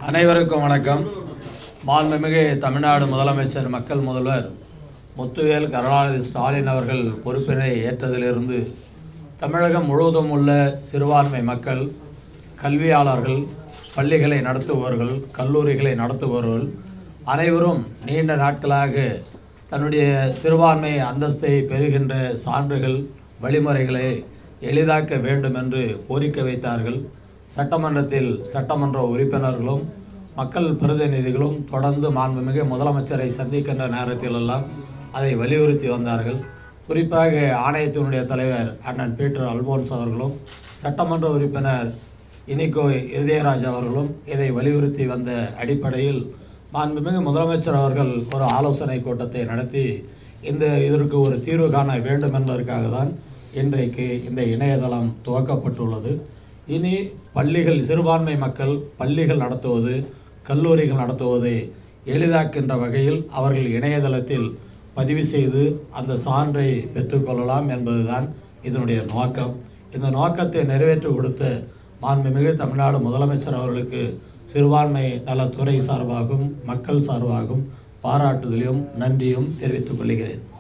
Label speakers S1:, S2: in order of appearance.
S1: அனைவருக்கும் வணக்கம். மாண்புமிகு தமிழ்நாடு முதலமைச்சர் மக்கள் முதல்வர் முத்துவேல் கருணாநிதி ஸ்டாலின் அவர்கள் பொறுப்பினை ஏற்றதிலிருந்து தமிழகம் முழுவதும் உள்ள சிறுபான்மை மக்கள், கல்வியாளர்கள், பள்ளிகளை நடத்துபவர்கள், கல்லூரிகளை நடத்துபவர்கள் அனைவரும் நீண்ட நாட்களாக தன்னுடைய சிறுபான்மை அந்தஸ்தை பெறுகின்ற சான்றுகள், வழிமுறைகளை எளிதாக்க வேண்டும் என்று கோரிக்கை வைத்தார்கள். சட்டமன்றத்தில் சட்டமன்ற உறுப்பினர்களும் மக்கள் பிரதிநிதிகளும் தொடர்ந்து மாண்புமிகு முதலமைச்சரை சந்திக்கின்ற நேரத்திலெல்லாம் அதை வலியுறுத்தி வந்தார்கள். குறிப்பாக ஆணையத்தினுடைய தலைவர் அண்ணன் பீட்டர் அல்போன்ஸ் அவர்களும் சட்டமன்ற உறுப்பினர் இனிகோ இருதயராஜ் அவர்களும் இதை வலியுறுத்தி வந்த அடிப்படையில் மாண்புமிகு முதலமைச்சர் அவர்கள் ஒரு ஆலோசனை கூட்டத்தை நடத்தி இதற்கு ஒரு தீர்வு காண வேண்டும் என்பதற்காக தான் இன்றைக்கு இந்த இணையதளம் துவக்கப்பட்டுள்ளது. இனி பள்ளிகள், சிறுபான்மை மக்கள் பள்ளிகள் நடத்துவது, கல்லூரிகள் நடத்துவதை எளிதாக்கின்ற வகையில் அவர்கள் இணையதளத்தில் பதிவு செய்து அந்த சான்றை பெற்றுக்கொள்ளலாம் என்பதுதான் இதனுடைய நோக்கம். இந்த நோக்கத்தை நிறைவேற்றி கொடுத்த மாண்புமிகு தமிழ்நாடு முதலமைச்சர் அவர்களுக்கு சிறுபான்மை நலத்துறை சார்பாகவும் மக்கள் சார்பாகவும் பாராட்டுதலையும் நன்றியும் தெரிவித்துக் கொள்கிறேன்.